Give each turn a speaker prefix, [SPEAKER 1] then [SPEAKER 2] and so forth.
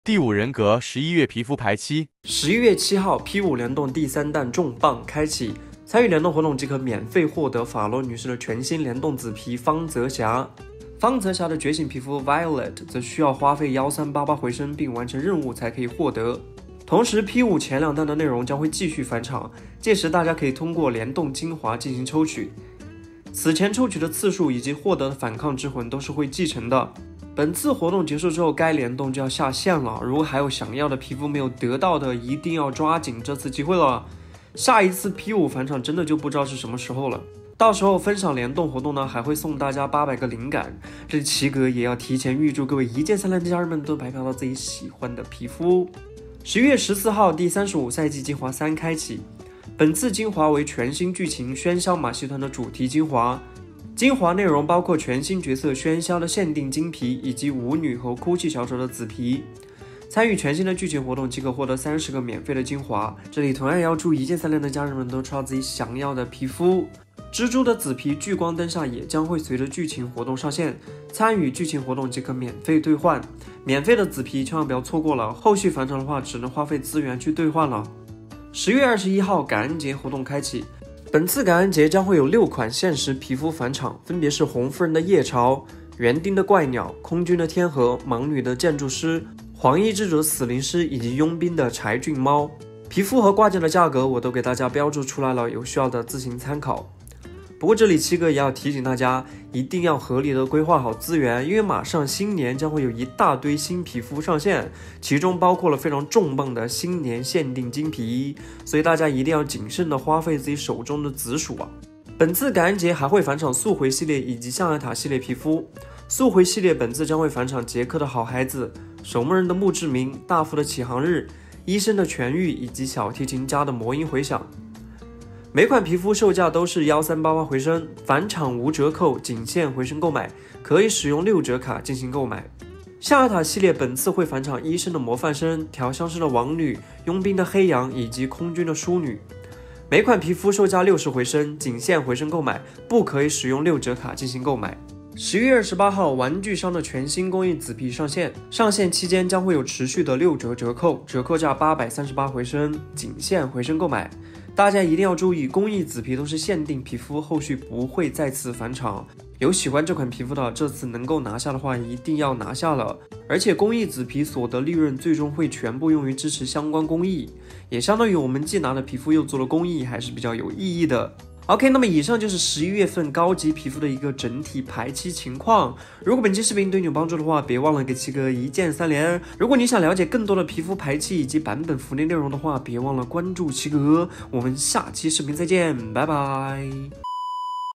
[SPEAKER 1] 第五人格11月皮肤排期
[SPEAKER 2] 11月7号 P5 联动第3弹重磅开启，参与联动活动即可免费获得法罗女士的全新联动紫皮方泽霞。方泽霞的觉醒皮肤 Violet 则需要花费1388回声并完成任务才可以获得。同时 P5 前2弹的内容将会继续返场，届时大家可以通过联动精华进行抽取，此前抽取的次数以及获得的反抗之魂都是会继承的。本次活动结束之后，该联动就要下线了。如果还有想要的皮肤没有得到的，一定要抓紧这次机会了。下一次 P5 返场真的就不知道是什么时候了。到时候分享联动活动呢，还会送大家800个灵感。这里奇哥也要提前预祝各位一键3连的家人们都白嫖到自己喜欢的皮肤。11月14号第35赛季精华3开启，本次精华为全新剧情喧嚣马戏团的主题精华。精华内容包括全新角色喧嚣的限定金皮，以及舞女和哭泣小丑的紫皮。参与全新的剧情活动即可获得30个免费的精华。这里同样也要祝一键3连的家人们都抽到自己想要的皮肤。蜘蛛的紫皮聚光灯下也将会随着剧情活动上线，参与剧情活动即可免费兑换。免费的紫皮千万不要错过了，后续返场的话只能花费资源去兑换了。10月21号感恩节活动开启。本次感恩节将会有6款限时皮肤返场，分别是红夫人的夜潮、园丁的怪鸟、空军的天河、盲女的建筑师、黄衣之者死灵师以及佣兵的柴郡猫。皮肤和挂件的价格我都给大家标注出来了，有需要的自行参考。不过这里七哥也要提醒大家，一定要合理的规划好资源，因为马上新年将会有一大堆新皮肤上线，其中包括了非常重磅的新年限定金皮，所以大家一定要谨慎的花费自己手中的紫薯啊。本次感恩节还会返场速回系列以及象牙塔系列皮肤。速回系列本次将会返场杰克的好孩子、守门人的墓志铭、大福的启航日、医生的痊愈以及小提琴家的魔音回响。每款皮肤售价都是1388回声，返场无折扣，仅限回声购买，可以使用6折卡进行购买。象牙塔系列本次会返场医生的模范生、调香师的王女、佣兵的黑羊以及空军的淑女。每款皮肤售价60回声，仅限回声购买，不可以使用6折卡进行购买。11月28号玩具商的全新工艺紫皮上线，上线期间将会有持续的6折折扣，折扣价838回声，仅限回声购买。大家一定要注意，工艺紫皮都是限定皮肤，后续不会再次返场。有喜欢这款皮肤的，这次能够拿下的话，一定要拿下了。而且工艺紫皮所得利润最终会全部用于支持相关公益，也相当于我们既拿了皮肤又做了公益，还是比较有意义的。OK， 那么以上就是11月份高级皮肤的一个整体排期情况。如果本期视频对你有帮助的话，别忘了给七哥一键3连。如果你想了解更多的皮肤排期以及版本福利内容的话，别忘了关注七哥。我们下期视频再见，拜拜。